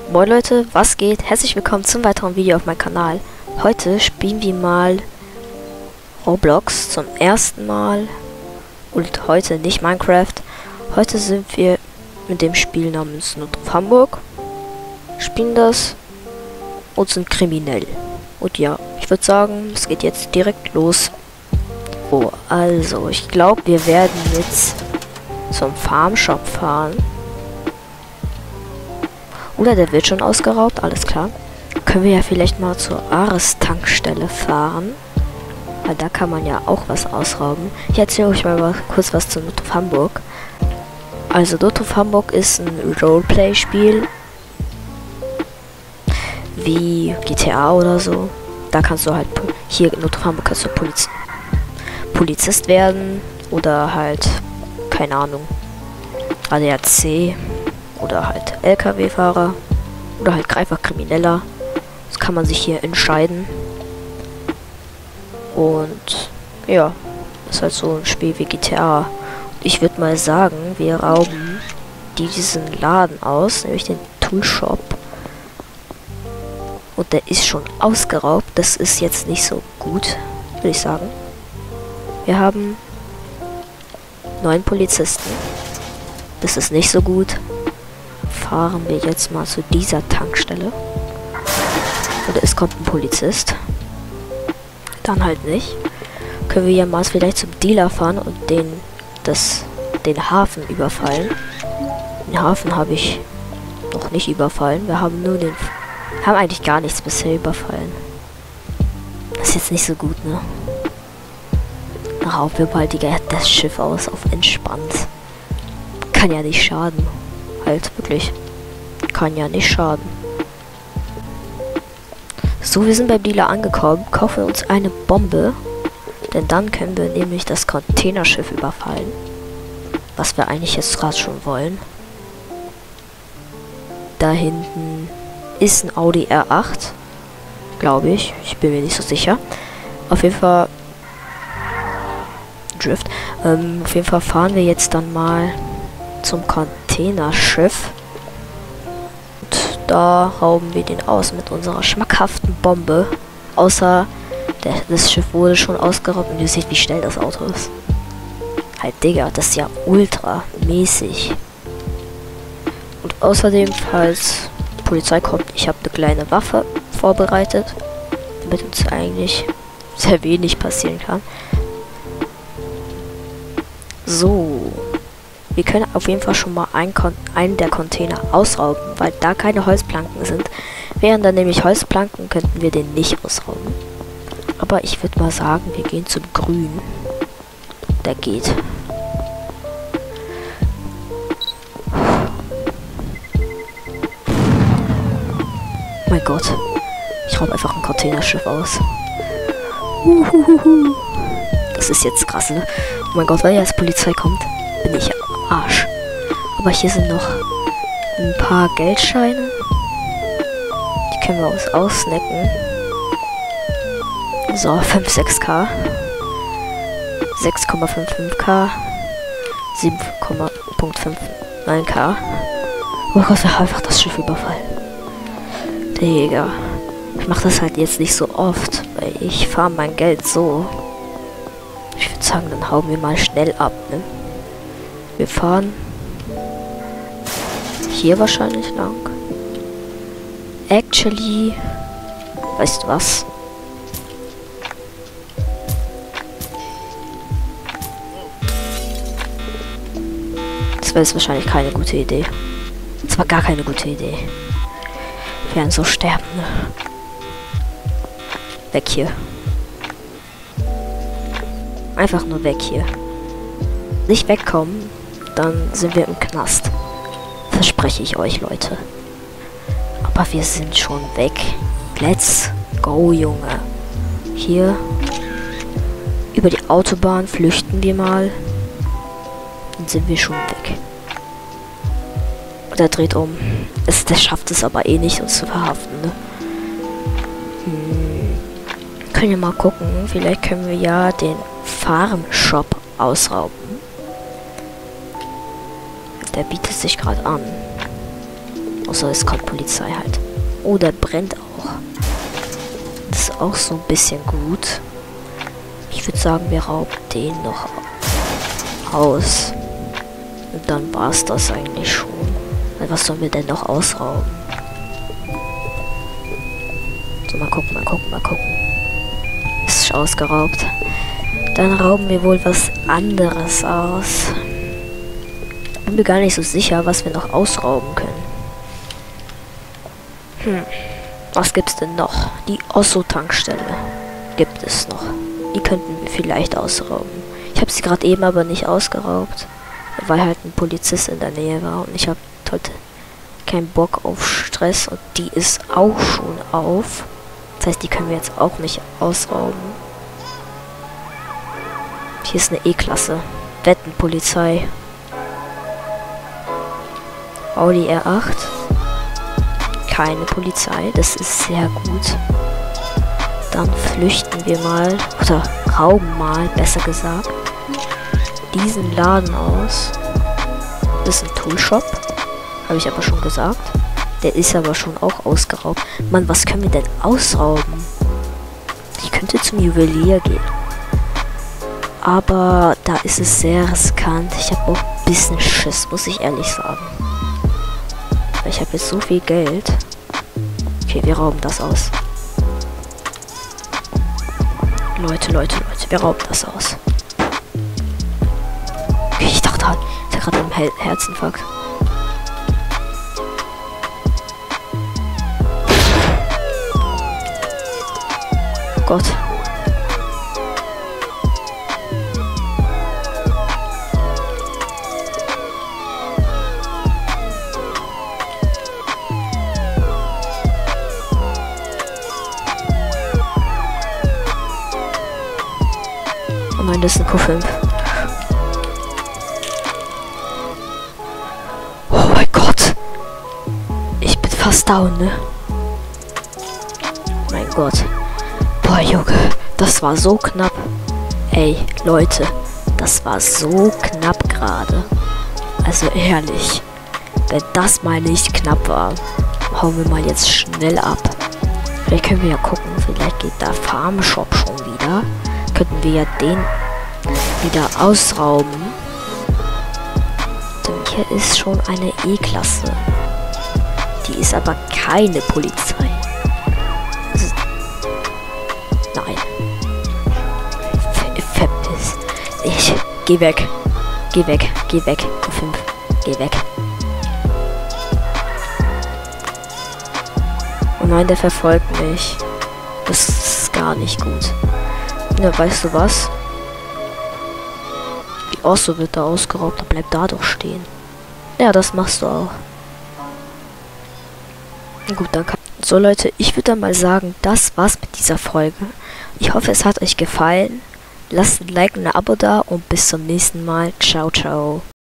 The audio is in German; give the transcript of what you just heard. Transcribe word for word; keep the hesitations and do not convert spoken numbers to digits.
Moin Leute, was geht? Herzlich willkommen zum weiteren Video auf meinem Kanal. Heute spielen wir mal Roblox zum ersten Mal. Und heute nicht Minecraft. Heute sind wir mit dem Spiel namens Notruf Hamburg. Spielen das und sind kriminell. Und ja, ich würde sagen, es geht jetzt direkt los. Oh, also, ich glaube, wir werden jetzt zum Farmshop fahren. Oder der wird schon ausgeraubt, alles klar. Können wir ja vielleicht mal zur Ares-Tankstelle fahren. Weil da kann man ja auch was ausrauben. Ich erzähle euch mal kurz was zu Notruf Hamburg. Also Notruf Hamburg ist ein Roleplay-Spiel. Wie G T A oder so. Da kannst du halt, hier in Notruf Hamburg kannst du Poliz Polizist werden. Oder halt, keine Ahnung, A D A C. Oder halt L K W-Fahrer. Oder halt einfach Krimineller. Das kann man sich hier entscheiden. Und ja, ist halt so ein Spiel wie G T A. Und ich würde mal sagen, wir rauben diesen Laden aus, nämlich den Toolshop. Und der ist schon ausgeraubt. Das ist jetzt nicht so gut, würde ich sagen. Wir haben neun Polizisten. Das ist nicht so gut. Fahren wir jetzt mal zu dieser Tankstelle. Oder es kommt ein Polizist. Dann halt nicht. Können wir ja mal vielleicht zum Dealer fahren und den, das, den Hafen überfallen. Den Hafen habe ich noch nicht überfallen. Wir haben nur den... Wir haben eigentlich gar nichts bisher überfallen. Das ist jetzt nicht so gut, ne? Dann rauben wir bald die, das Schiff aus auf entspannt. Kann ja nicht schaden. Halt, wirklich. Kann ja nicht schaden. So, wir sind beim Dealer angekommen. Kaufen uns eine Bombe. Denn dann können wir nämlich das Containerschiff überfallen. Was wir eigentlich jetzt gerade schon wollen. Da hinten ist ein Audi R acht. Glaube ich. Ich bin mir nicht so sicher. Auf jeden Fall... Drift. Ähm, auf jeden Fall fahren wir jetzt dann mal zum Containerschiff. Und da rauben wir den aus mit unserer schmackhaften Bombe. Außer der, das Schiff wurde schon ausgeraubt und ihr seht, wie schnell das Auto ist. Halt, Digga, das ist ja ultra mäßig. Und außerdem, falls die Polizei kommt, ich habe eine kleine Waffe vorbereitet, damit uns eigentlich sehr wenig passieren kann. So. Wir können auf jeden Fall schon mal einen, einen der Container ausrauben, weil da keine Holzplanken sind. Wären da nämlich Holzplanken, könnten wir den nicht ausrauben. Aber ich würde mal sagen, wir gehen zum Grün. Der geht. Oh mein Gott. Ich raube einfach ein Containerschiff aus. Uhuhuhu. Das ist jetzt krass, ne? Oh mein Gott, weil jetzt Polizei kommt, bin ich am Arsch. Aber hier sind noch ein paar Geldscheine. Die können wir uns aussnacken. So, fünf, sechs K. sechs Komma fünfundfünfzig K. sieben Komma fünfundneunzig K. Oh Gott, wir haben einfach das Schiff überfallen. Digga. Ich mache das halt jetzt nicht so oft, weil ich fahre mein Geld so. Ich würde sagen, dann hauen wir mal schnell ab, ne? Wir fahren hier wahrscheinlich lang. Actually, weißt du was? Das wäre jetzt wahrscheinlich keine gute Idee. Das war gar keine gute Idee. Wir werden so sterben, ne? Weg hier. Einfach nur weg hier. Nicht wegkommen, dann sind wir im Knast. Verspreche ich euch, Leute. Aber wir sind schon weg. Let's go, Junge. Hier. Über die Autobahn flüchten wir mal. Dann sind wir schon weg. Und er dreht um. Es, der schafft es aber eh nicht, uns zu verhaften, ne? Hm. Können wir mal gucken. Vielleicht können wir ja den Farmshop ausrauben. Der bietet sich gerade an. Außer es kommt Polizei halt. Oh, der brennt auch. Das ist auch so ein bisschen gut. Ich würde sagen, wir rauben den noch aus. Und dann war es das eigentlich schon. Was sollen wir denn noch ausrauben? So, mal gucken, mal gucken, mal gucken. Ist ausgeraubt. Dann rauben wir wohl was anderes aus. Bin mir gar nicht so sicher, was wir noch ausrauben können. Hm. Was gibt's denn noch? Die Osso-Tankstelle gibt es noch. Die könnten wir vielleicht ausrauben. Ich habe sie gerade eben aber nicht ausgeraubt, weil halt ein Polizist in der Nähe war und ich habe heute keinen Bock auf Stress und die ist auch schon auf. Das heißt, die können wir jetzt auch nicht ausrauben. Hier ist eine E-Klasse. Wettenpolizei. Audi R acht. Keine Polizei. Das ist sehr gut. Dann flüchten wir mal, oder rauben mal, besser gesagt, diesen Laden aus. Das ist ein Toolshop. Habe ich aber schon gesagt. Der ist aber schon auch ausgeraubt. Mann, was können wir denn ausrauben? Ich könnte zum Juwelier gehen. Aber da ist es sehr riskant. Ich habe auch ein bisschen Schiss, muss ich ehrlich sagen. Ich habe jetzt so viel Geld. Okay, wir rauben das aus. Leute, Leute, Leute, wir rauben das aus. Okay, ich dachte halt, ich hatte gerade einen Her Herzinfarkt. Gott. Oh nein, das ist ein Q fünf. Oh mein Gott. Ich bin fast down, ne? Mein Gott. Boah, Junge, das war so knapp. Ey, Leute, das war so knapp gerade. Also ehrlich, wenn das mal nicht knapp war, hauen wir mal jetzt schnell ab. Vielleicht können wir ja gucken, vielleicht geht da Farm Shop schon wieder. Könnten wir ja den wieder ausrauben. Denn hier ist schon eine E-Klasse. Die ist aber keine Polizei. Also, nein. Ver verpiss. Ich. Geh weg. Geh weg. Geh weg. Q fünf. Geh weg. Oh nein, der verfolgt mich. Das ist gar nicht gut. Ja, weißt du was? Die Osso wird da ausgeraubt, dann bleib da doch stehen. Ja, das machst du auch. Gut, dann kann... So Leute, ich würde dann mal sagen, das war's mit dieser Folge. Ich hoffe, es hat euch gefallen. Lasst ein Like und ein Abo da und bis zum nächsten Mal. Ciao, ciao.